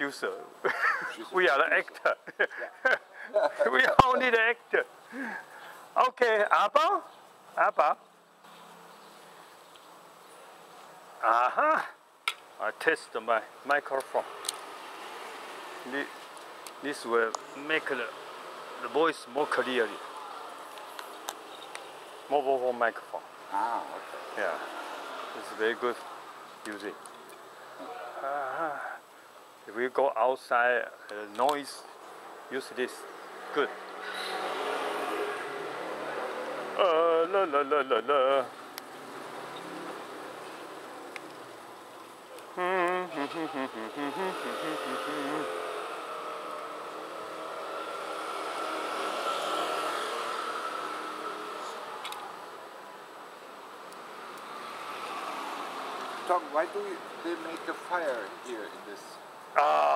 producer. We are the actor. We are only the actor. Okay, Abba? Aha! I test my microphone. This will make the voice more clearly. Mobile microphone. Ah, okay. Yeah, it's very good music. If we go outside, noise, use this. Good. La la la la la. Tom, why do they make a fire here in this?